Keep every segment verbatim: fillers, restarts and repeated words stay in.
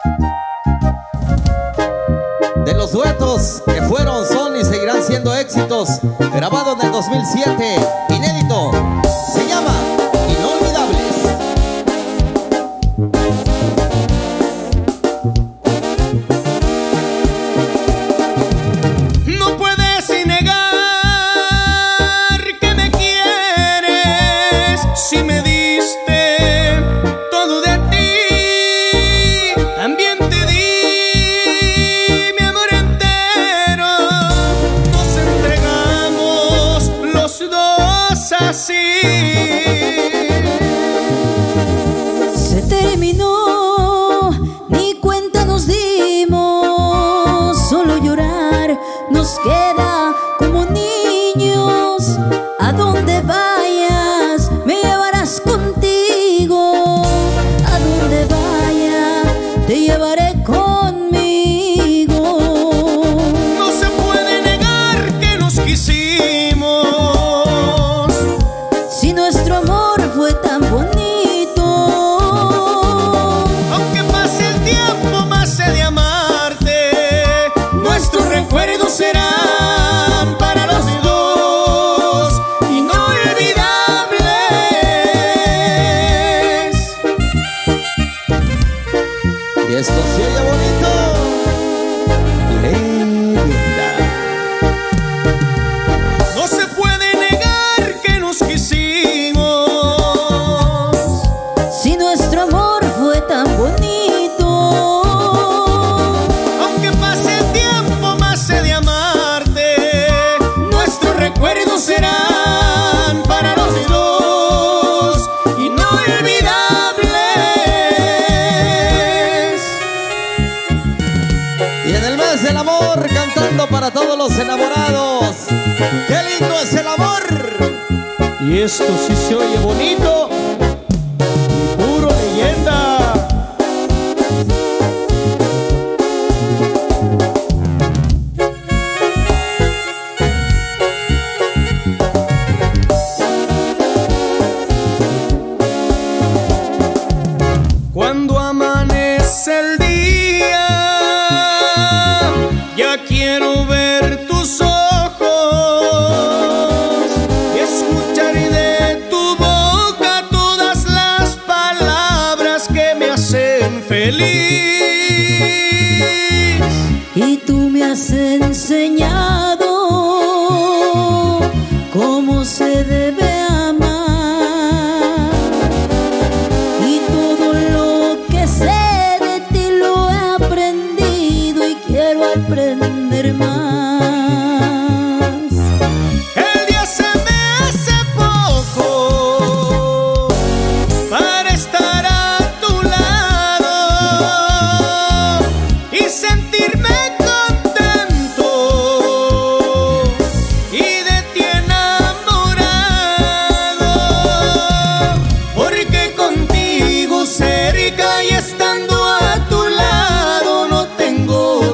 De los duetos que fueron, son y seguirán siendo éxitos, grabado en el dos mil siete, inédito, se llama Inolvidables. No puedes negar que me quieres, si me diste todo de ti, también te di mi amor entero. Nos entregamos los dos así. Se terminó, ni cuenta nos dimos, solo llorar nos queda como niños. A donde vayas me llevarás contigo, a donde vaya te llevaré conmigo. No se puede negar que nos quisimos, si nuestro amor fue tan bonito. aunque pase el tiempo más he de amarte, nuestros recuerdos serán para los dos inolvidables. Y esto se oye bonito. Leyenda. No se puede negar que nos quisimos, Si nuestro amor fue tan bonito. aunque pase el tiempo más he de amarte, nuestros recuerdos serán para los dos inolvidables. Y en el mes del amor, cantando para todos los enamorados. ¡Qué lindo es el amor! Y esto sí se oye bonito y puro leyenda. Cuando amanece el día, ya quiero ver tus ojos y escuchar de tu boca todas las palabras que me hacen feliz. Y tú me has enseñado cómo se debe amar. Y todo lo que sé de ti lo he aprendido y quiero aprender más. El día se me hace poco para estar a tu lado y sentirme contento y de ti enamorado, porque contigo cerca y estando a tu lado no tengo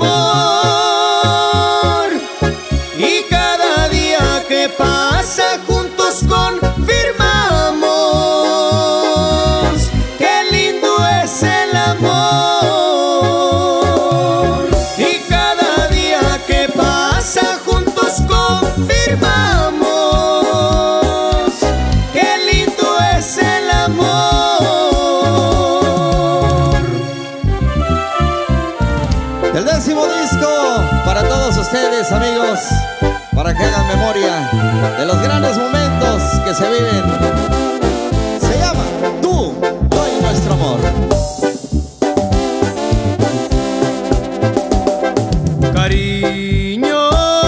temor. Y cada día que pasa juntos confirmamos qué lindo es el amor. Y cada día que pasa juntos confirmamos qué lindo es el amor. El décimo disco para todos ustedes, amigos, para que hagan memoria de los grandes momentos que se viven. Se llama Tú, doy nuestro amor. Cariño,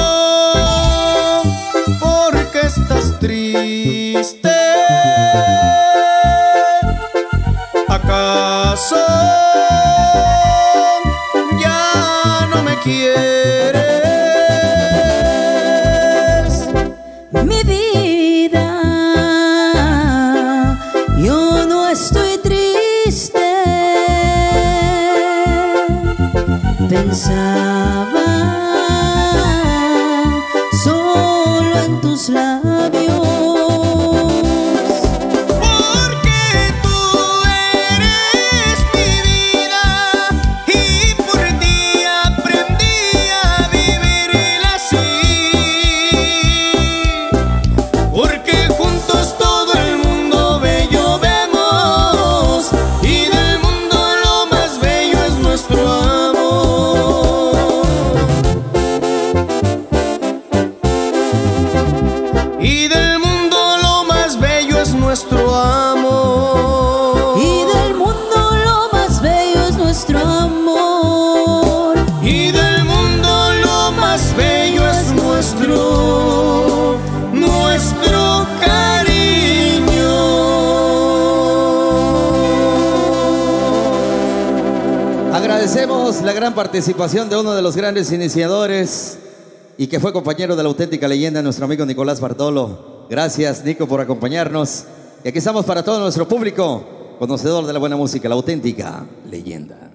¿por qué estás triste? ¿Acaso ya no me quieres? Mi vida, yo no estoy triste. Pensaba solo en tus labios. Porque tú eres mi vida, Agradecemos la gran participación de uno de los grandes iniciadores y que fue compañero de la auténtica leyenda, nuestro amigo Nicolás Bartolo. Gracias, Nico, por acompañarnos. Y aquí estamos para todo nuestro público conocedor de la buena música, la auténtica leyenda.